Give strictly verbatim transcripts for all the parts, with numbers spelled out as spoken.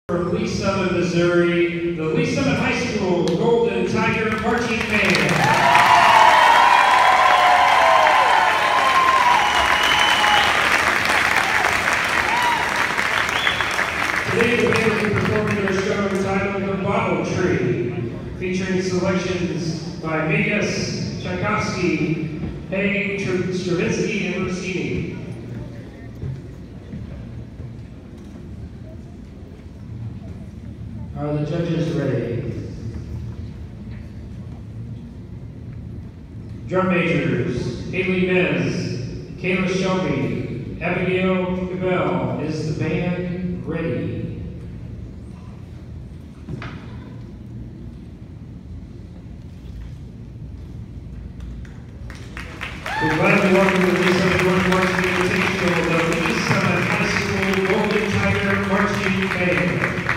From Lee Summit, Missouri, the Lee Summit High School Golden Tiger Marching Band. Today the band will be performing their show entitled The Bottle Tree, featuring selections by Migas, Tchaikovsky, Hay, Stravinsky, and Rossini. Are the judges ready? Drum majors, Haley Nez, Kayla Shelby, Abigail Cabell. Is the band ready? We're glad to welcome the Lee Summit North Marching Invitational, the Lee Summit High School Golden Tiger Marching Band.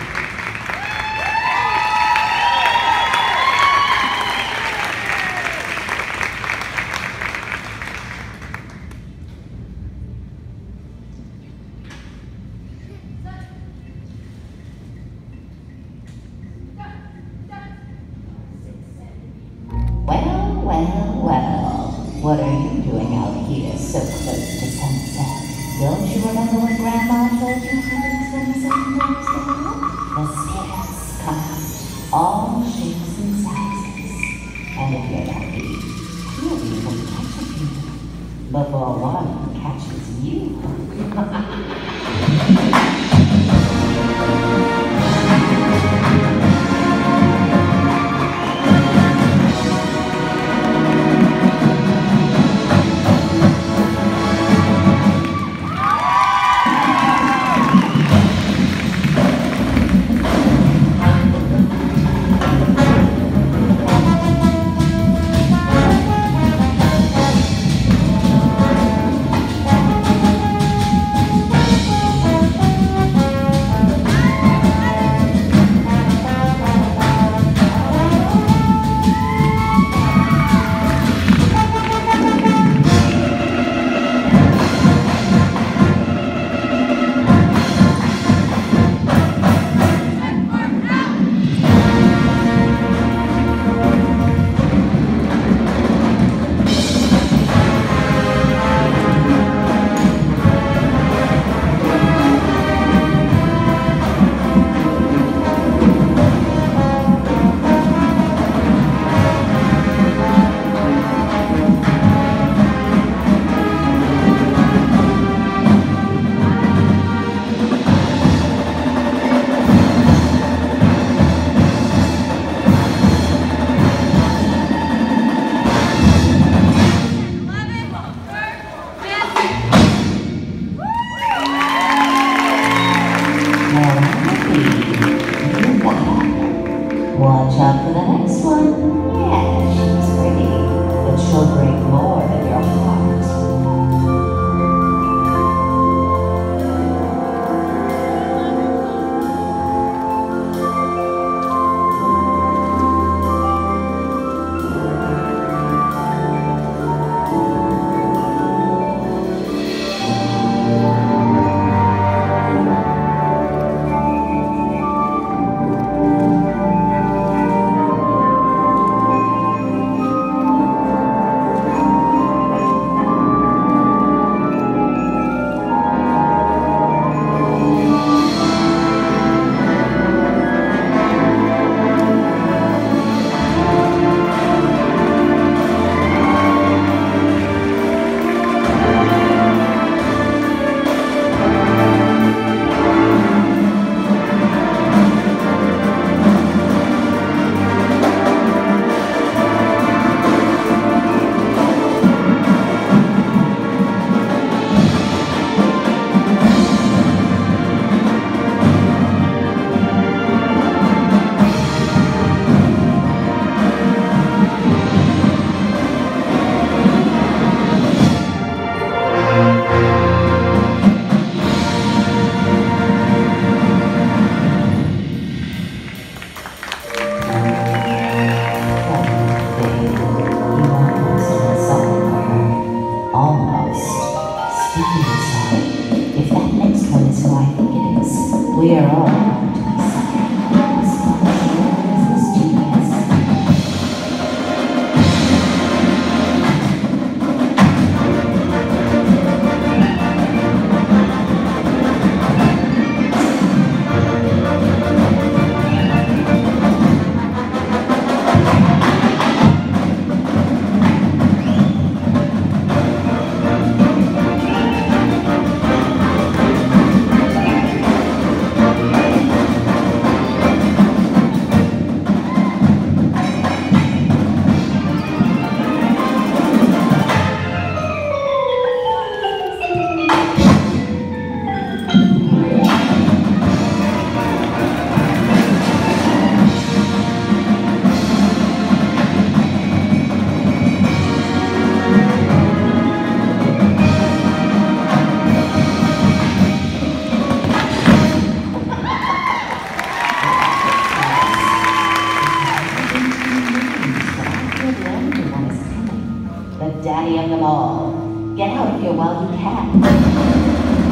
Well, well, well, what are you doing out here so close to sunset? Don't you remember what Grandma told you one hundred twenty-seven years ago? The spirits come out, all shapes and sizes. And if you're lucky, you'll even catch a few before one catches you. daddy of them all. Get out of here while you can.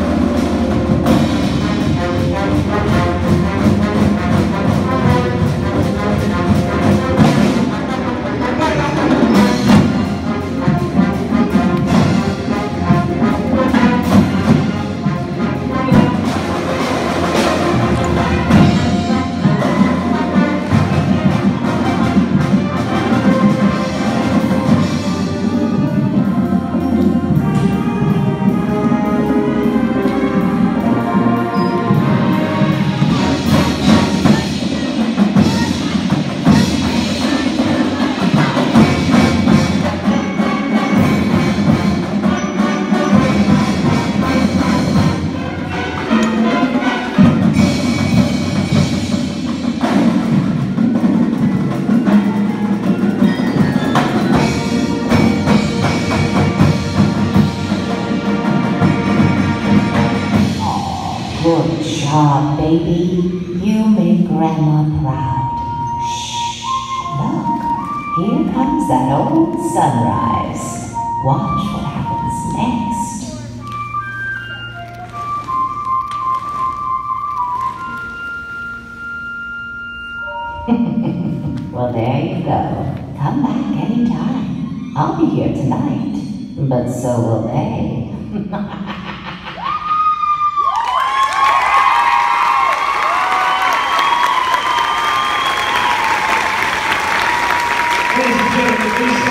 Good job, baby. You made Grandma proud. Shh, look. Here comes that old sunrise. Watch what happens next. Well, there you go. Come back anytime. I'll be here tonight, but so will they. Ladies and gentlemen, please